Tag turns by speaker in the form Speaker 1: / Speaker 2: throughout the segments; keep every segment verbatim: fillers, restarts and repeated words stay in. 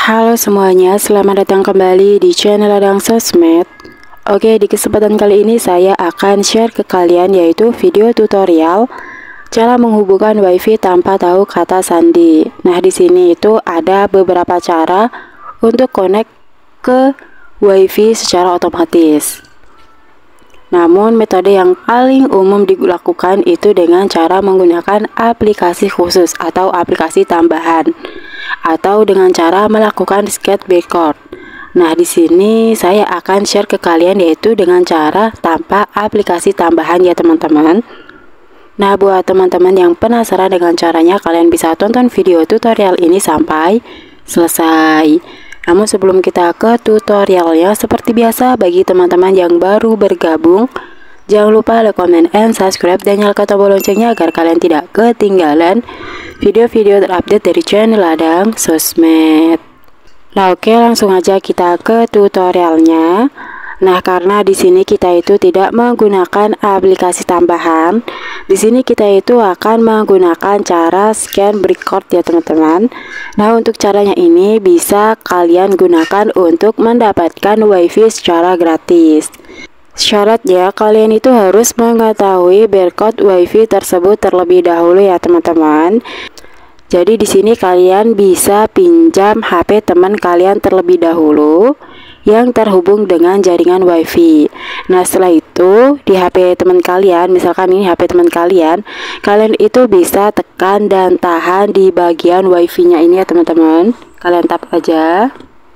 Speaker 1: Halo semuanya, selamat datang kembali di channel Ladang Sosmed. Oke, di kesempatan kali ini saya akan share ke kalian yaitu video tutorial cara menghubungkan WiFi tanpa tahu kata sandi. Nah, di sini itu ada beberapa cara untuk connect ke WiFi secara otomatis. Namun metode yang paling umum dilakukan itu dengan cara menggunakan aplikasi khusus atau aplikasi tambahan, atau dengan cara melakukan skate record. Nah, di sini saya akan share ke kalian yaitu dengan cara tanpa aplikasi tambahan ya teman-teman. Nah, buat teman-teman yang penasaran dengan caranya, kalian bisa tonton video tutorial ini sampai selesai. Namun sebelum kita ke tutorialnya, seperti biasa bagi teman-teman yang baru bergabung, jangan lupa like, comment, and subscribe dan nyalakan tombol loncengnya agar kalian tidak ketinggalan video-video terupdate dari channel Ladang Sosmed. Nah, oke, langsung aja kita ke tutorialnya. Nah, karena di sini kita itu tidak menggunakan aplikasi tambahan, di sini kita itu akan menggunakan cara scan record ya teman-teman. Nah, untuk caranya ini bisa kalian gunakan untuk mendapatkan WiFi secara gratis. Syaratnya kalian itu harus mengetahui barcode WiFi tersebut terlebih dahulu ya teman-teman. Jadi di sini kalian bisa pinjam H P teman kalian terlebih dahulu yang terhubung dengan jaringan WiFi. Nah, setelah itu di H P teman kalian, misalkan ini H P teman kalian, kalian itu bisa tekan dan tahan di bagian WiFi-nya ini ya teman-teman. Kalian tap aja.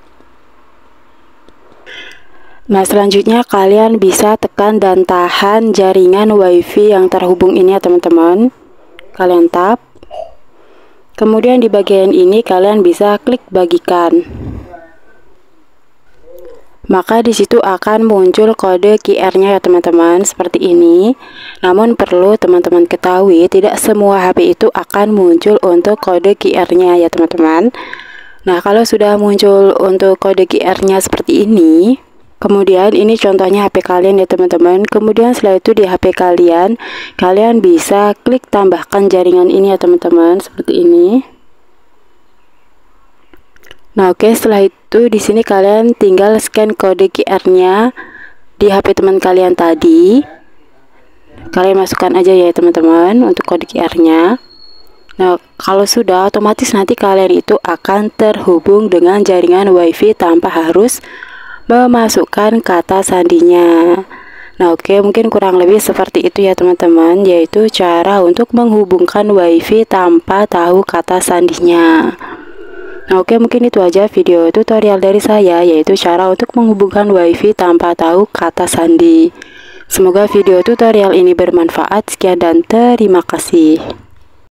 Speaker 1: Nah, selanjutnya kalian bisa tekan dan tahan jaringan WiFi yang terhubung ini ya teman-teman. Kalian tap. Kemudian di bagian ini kalian bisa klik bagikan. Maka di situ akan muncul kode Q R-nya ya teman-teman, seperti ini. Namun perlu teman-teman ketahui, tidak semua H P itu akan muncul untuk kode Q R-nya ya teman-teman. Nah, kalau sudah muncul untuk kode Q R-nya seperti ini, kemudian ini contohnya H P kalian ya teman-teman. Kemudian setelah itu di H P kalian, kalian bisa klik tambahkan jaringan ini ya teman-teman, seperti ini. Nah, oke, setelah itu di sini kalian tinggal scan kode Q R-nya di H P teman kalian tadi. Kalian masukkan aja ya teman-teman untuk kode Q R-nya. Nah, kalau sudah, otomatis nanti kalian itu akan terhubung dengan jaringan WiFi tanpa harus memasukkan kata sandinya. Nah, oke, mungkin kurang lebih seperti itu ya teman-teman, yaitu cara untuk menghubungkan WiFi tanpa tahu kata sandinya. Nah, oke, mungkin itu aja video tutorial dari saya, yaitu cara untuk menghubungkan WiFi tanpa tahu kata sandi. Semoga video tutorial ini bermanfaat. Sekian dan terima kasih.